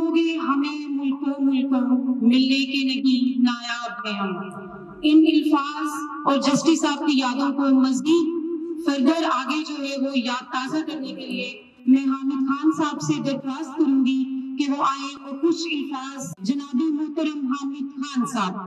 दो गे हमें मुल्कों मुल्कों मिलने के नहीं नायाब हैं हम। इन अल्फाज और जस्टिस साहब की यादों को मज़ीद फर्दर आगे जो है वो याद ताज़ा करने के लिए मैं हामिद खान साहब से दरख्वास्त करूंगी कि वो आए और कुछ अल्फाज जनाबी मोहतरम हामिद खान साहब।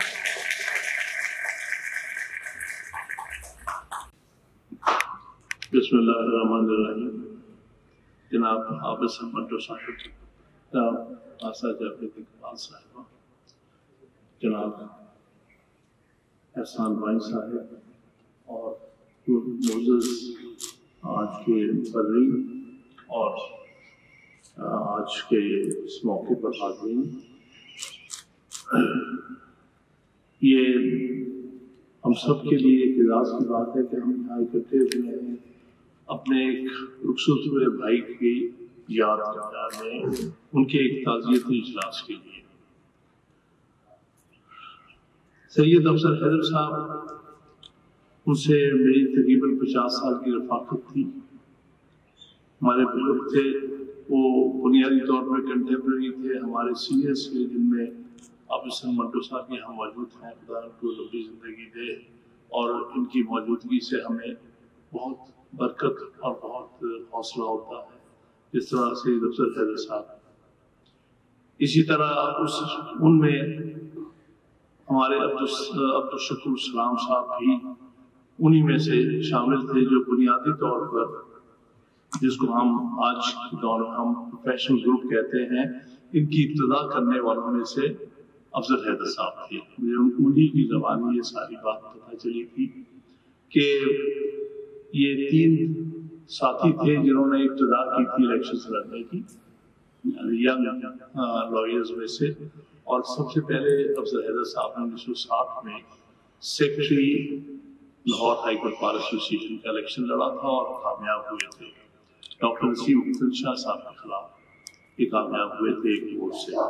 बिस्मिल्लाहिर्रहमानिर्रहीम। जनाब हाफिज हमद साहब, आसा जावेद इकबाल साहिबा, जनाब एहसान भाई साहब और मोजज़ आज के बर्री और आज के इस मौके पर हाज़रीन, ये हम सब के लिए एक एजाज़ की बात है कि हम यहाँ इकट्ठे हुए हैं अपने एक रुखसत हुए भाई की याद में, उनके एक ताज़ियती इजलास के लिए। सैयद अफजल हैदर साहब, उनसे मेरी तकरीबन 50 साल की रफ़ाकत थी। हमारे बुजुर्ग थे, वो बुनियादी तौर पर कंटेम्प्रेरी थे, हमारे सीनियर्स थे, जिनमें ऑफिसर मंटो साहब यहाँ मौजूद हैं, खुदा उनको लंबी ज़िंदगी दे, और इनकी मौजूदगी से हमें बहुत बरकत और बहुत हौसला होता है, जिस तरह से अफजल हैदर साहब। इसी तरह उनमें हमारे अब्दुल शकूर सलाम साहब भी उन्हीं में से शामिल थे, जो बुनियादी तौर पर, जिसको हम आज के दौर में हम प्रोफेशनल ग्रुप कहते हैं, इनकी इब्तिदा करने वालों में से अफजल हैदर साहब थे। मुझे उन्हीं की ज़बानी ये सारी बात पता चली थी कि ये 3 साथी थे जिन्होंने इब्तिदा की थी इलेक्शन लड़ने की, यंग लॉयर्स में से। और सबसे पहले अफजल हैदर साहब ने 1960 में secretary Lahore high court bar association का इलेक्शन लड़ा था और कामयाब हुए थे। डॉक्टर नसीम शाह साहब के खिलाफ ये कामयाब हुए थे एक वोट से।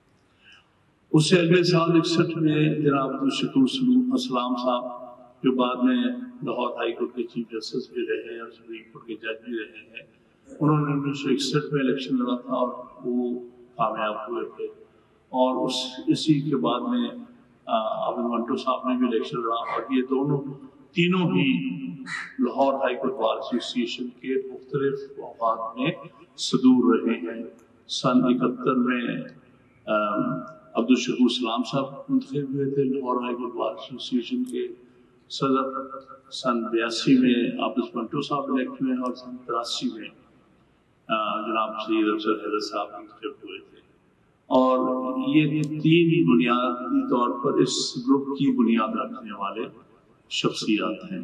उससे अगले साल 61 में जनाब अब्दुल शकूर सलाम साहब, जो बाद में लाहौर हाई कोर्ट के चीफ जस्टिस भी रहे और सुप्रीम कोर्ट के जज भी रहे हैं, उन्होंने 1961 में इलेक्शन लड़ा था और वो कामयाब हुए थे। और इसी के बाद में अब्दुल मंटो साहब ने भी इलेक्शन लड़ा, और ये तीनों ही Lahore high court bar association के मुख्तलिफ औकात में सदूर रहे हैं। सन 71 में अब्दुल शकूर सलाम साहब मुंतखब हुए थे Lahore high court bar association के सदर। सन 82 में अब्दुल मंटो साहब इलेक्ट हुए और सन 83 में जनाब सैयद अफजल हैदर साहब मुंतखब हुए थे। और ये 3 बुनियादी तौर पर इस ग्रुप की बुनियाद रखने वाले शख्सियात हैं।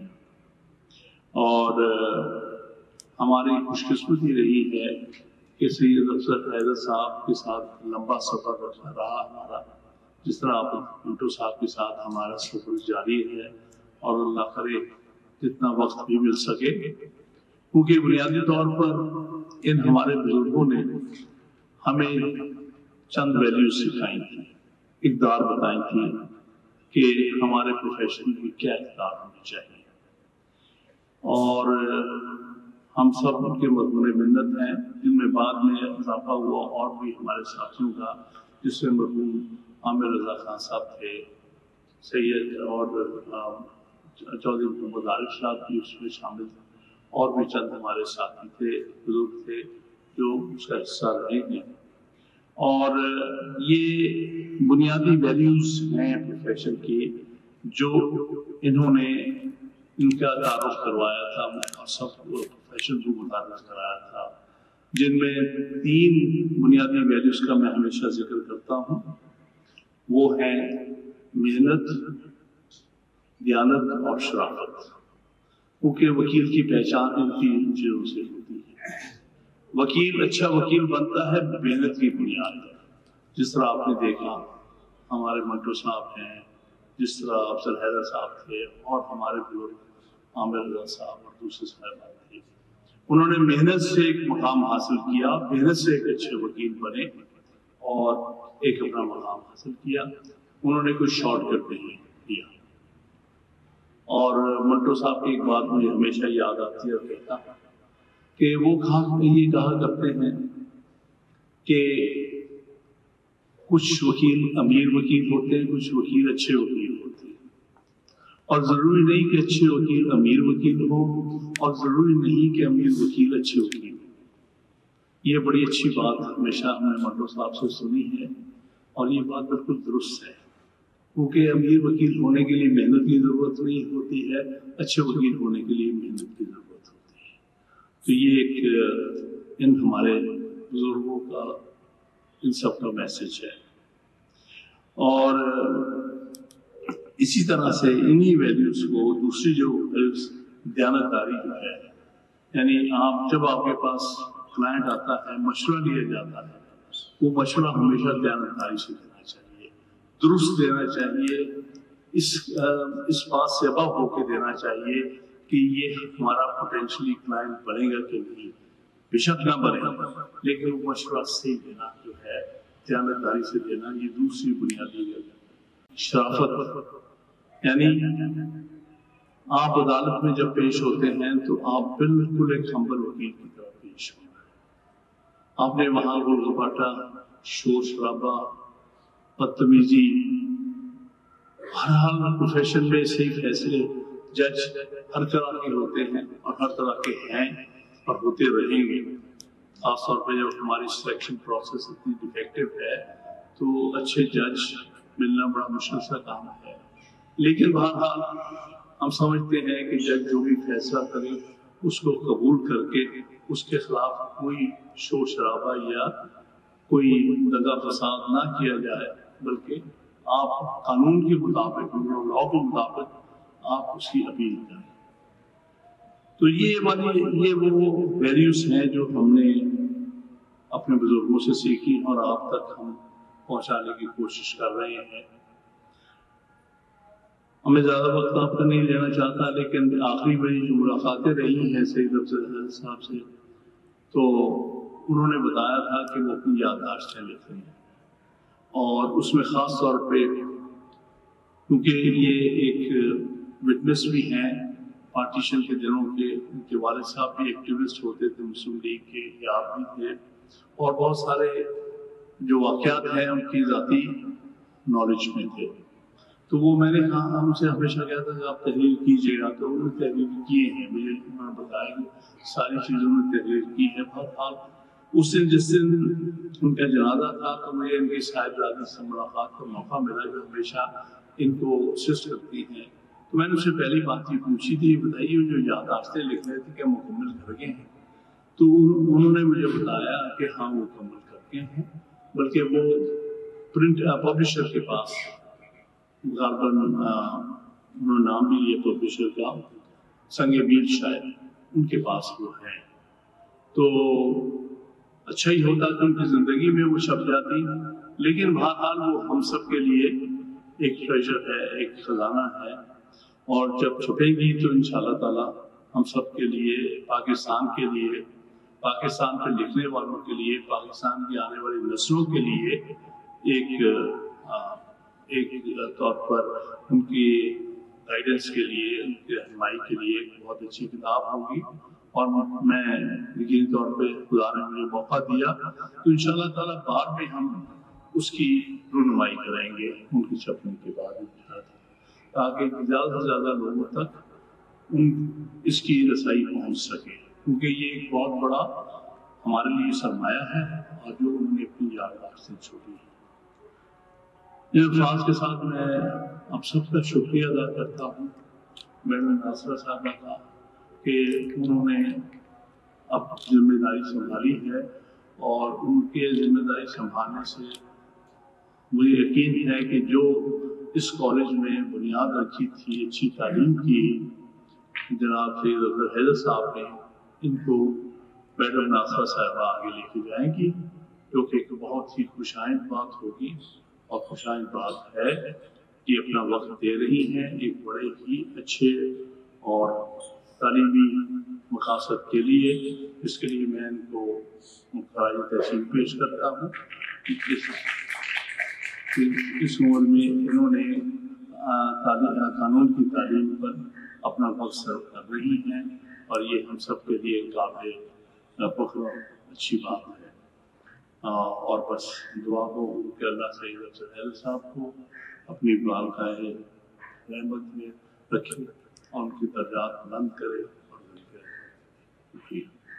और हमारी खुशकिस्मती रही है कि सैयद अफजल हैदर साहब के साथ लंबा सफ़र रहा हमारा, जिस तरह आप मंटो साहब के साथ हमारा सफ़र जारी है, और अल्लाह करे जितना वक्त भी मिल सके, क्योंकि बुनियादी तौर पर इन हमारे बुजुर्गों ने हमें चंद वैल्यूज सिखाई थी, इक़दार बताई थी कि हमारे प्रोफेशन की क्या इक़दार होनी चाहिए। और हम सब उनके मरहूम मिन्नत हैं, जिनमें बाद में इजाफा हुआ और भी हमारे साथियों का, जिसमें मरहूम आमिर रजा खान साहब थे, सैयद और चौधरी मोहम्मद आरिफ साहब भी उसमें शामिल थे, और भी चंद हमारे साथी थे, बुजुर्ग थे, जो उसका हिस्सा रहे हैं। और ये बुनियादी वैल्यूज हैं प्रोफेशन की, जो इन्होंने इनका तारुफ करवाया था, सब प्रोफेशन को मुताबिक कराया था, जिनमें 3 बुनियादी वैल्यूज का मैं हमेशा जिक्र करता हूँ। वो हैं मेहनत, दयानत और शराफत। क्योंकि वकील की पहचान इन 3 चीज़ों से होती है। वकील अच्छा वकील बनता है मेहनत की बुनियाद पर, जिस तरह आपने देखा हमारे मंटो साहब हैं, जिस तरह अफजल हैदर साहब थे, और हमारे बुजुर्ग आमिर रजा साहब और दूसरे साहब थे। उन्होंने मेहनत से एक मुकाम हासिल किया, मेहनत से एक अच्छे वकील बने और एक अपना मुकाम हासिल किया। उन्होंने कोई शॉर्टकट नहीं दिया। और मंटो साहब की एक बात मुझे हमेशा याद आती है, कहता कि वो ये कहा करते हैं کہ کچھ وکیل امیر وکیل ہوتے ہیں، کچھ وکیل اچھے وکیل ہوتے ہیں، اور ضروری نہیں کہ اچھے وکیل امیر وکیل ہوں، اور ضروری نہیں کہ امیر وکیل اچھے وکیل ہوں۔ یہ بڑی اچھی بات ہمیشہ ہم نے منڈو صاحب سے سنی ہے، اور یہ بات بالکل درست ہے، کیونکہ امیر وکیل ہونے کے لیے محنت کی ضرورت نہیں ہوتی ہے، اچھے وکیل ہونے کے لیے محنت کی ضرورت ہوتی ہے۔ تو یہ ایک ان ہمارے بزرگوں کا ان سب کا میسج ہے، اور اسی طرح سے انہی ویلیوز کو دوسری جو دیانتداری جو ہے، یعنی جب آپ کے پاس کلائنٹ آتا ہے، مشورہ لیا جاتا ہے، وہ مشورہ ہمیشہ دیانتداری سے دینا چاہیے، درست دینا چاہیے، اس بات سے ابو ہو کے دینا چاہیے کہ یہ ہمارا پوٹینشلی کلائنٹ بنے گا کہ نہیں، بے شک نہ بنے گا، لیکن وہ مشورہ صحیح دینا جو ہے، دیانتداری سے دینا، یہ دوسری بنیادی شرافت۔ یعنی آپ عدالت میں جب پیش ہوتے ہیں تو آپ بالکل ایک ہمبل وکیل کی طرح پیش ہونا ہے۔ آپ نے وہاں گول گپاٹا، شور شرابہ، بدتمیزی، ہر حال پروفیشن میں صحیح فیصلے جج ہر طرح کے ہوتے ہیں، اور ہر طرح کے ہیں اور ہوتے رہیں گے، خاص طور پہ جب ہماری سلیکشن پروسیس اتنی ڈیفیکٹو ہے تو اچھے جج ملنا بڑا مشکل سا کام ہے۔ لیکن بہرحال ہم سمجھتے ہیں کہ جج جو بھی فیصلہ کرے اس کو قبول کر کے اس کے خلاف کوئی شور شرابہ یا کوئی دغا فساد نہ کیا جائے، بلکہ آپ قانون کے مطابق، لا کے مطابق آپ اس کی اپیل کریں۔ تو یہ وہ ویلیوز ہیں جو ہم نے اپنے بزرگوں سے سیکھی اور آپ تک ہم پہنچانے کی کوشش کر رہے ہیں۔ ہمیں زیادہ وقت آپ کا نہیں لینا چاہتا، لیکن آخری میری جو ملاقاتیں رہی ہیں سید افضل حیدر صاحب سے، تو انہوں نے بتایا تھا کہ وہ اپنی یادداشتیں لکھ رہے ہیں، اور اس میں خاص طور پہ کیونکہ یہ ایک وٹنس بھی ہیں پارٹیشن کے دنوں کے، ان کے والد صاحب بھی ایکٹیوسٹ ہوتے تھے مسلم لیگ کے، یا آپ بھی تھے، اور بہت سارے جو واقعات ہیں ان کی ذاتی نالج میں تھے۔ تو وہ میں نے کہا، ہم سے ہمیشہ کہتا تھا کہ آپ تحریر کیجیے گا، تو انہوں نے تحریر کیے ہیں، مجھے انہوں نے بتایا کہ ساری چیزوں نے تحریر کی ہے۔ بہرحال اس دن جس دن ان کا جنازہ تھا تو مجھے ان کی صاحبزادی سے ملاقات کا موقع ملا، جو ہمیشہ ان کو اسسٹ کرتی ہیں۔ تو میں نے ان سے پہلی بات یہ پوچھی تھی، بتائیے جو یادداشتیں لکھ رہے تھے کیا مکمل کر گئے ہیں؟ تو انہوں نے مجھے بتایا کہ ہاں وہ مکمل کر گئے ہیں، بلکہ وہ پرنٹ پبلشر کے پاس غالباً انہوں نے نام بھی لیا پبلشر کا، سنگ بیر شاید، ان کے پاس وہ ہے۔ تو اچھا ہی ہوتا کہ ان کی زندگی میں وہ چھپ جاتی، لیکن بہرحال وہ ہم سب کے لیے ایک ٹریجر ہے، ایک خزانہ ہے، اور جب چھپے گی تو انشاءاللہ تعالی ہم سب کے لیے، پاکستان کے لیے، پاکستان پہ لکھنے والوں کے لیے، پاکستان کی آنے والی نسلوں کے لیے ایک طور پر ان کی گائیڈنس کے لیے، ان کی رہنمائی کے لیے ایک بہت اچھی کتاب ہوگی، اور میں یقینی طور پہ خدا نے مجھے موقع دیا تو انشاءاللہ تعالیٰ بعد میں ہم اس کی رونمائی کریں گے ان کے چھپنے کے بعد، تاکہ زیادہ سے زیادہ لوگوں تک اس کی رسائی پہنچ سکے، کیونکہ یہ ایک بہت بڑا ہمارے لیے سرمایہ ہے، اور جو انہوں نے اپنی یادداشت سے چھوڑی ہے۔ ان الفاظ کے ساتھ میں آپ سب کا شکریہ ادا کرتا ہوں۔ میڈم ناصرہ صاحبہ کا کہ انہوں نے اب ذمہ داری سنبھالی ہے، اور ان کے ذمہ داری سنبھالنے سے مجھے یقین ہے کہ جو اس کالج میں بنیاد رکھی تھی اچھی تعلیم کی جناب سید افضل حیدر صاحب نے، ان کو میڈم ناصرہ صاحبہ آگے لے کے جائیں گی، جو کہ ایک بہت ہی خوشائند بات ہوگی، اور خوشائند بات ہے کہ اپنا وقت دے رہی ہیں ایک بڑے ہی اچھے اور تعلیمی مقاصد کے لیے۔ اس کے لیے میں ان کو خراج تحسین پیش کرتا ہوں۔ اس عمر میں انہوں نے قانون کی تعلیم پر اپنا وقت صرف کر رہی ہیں، اور یہ ہم سب کے لیے قابل فخر اچھی بات ہے۔ اور بس دعا ہو کہ اللہ سید افضل حیدر صاحب کو اپنی بالغاہ رحمت میں رکھے اور ان کی درجات بلند کرے اور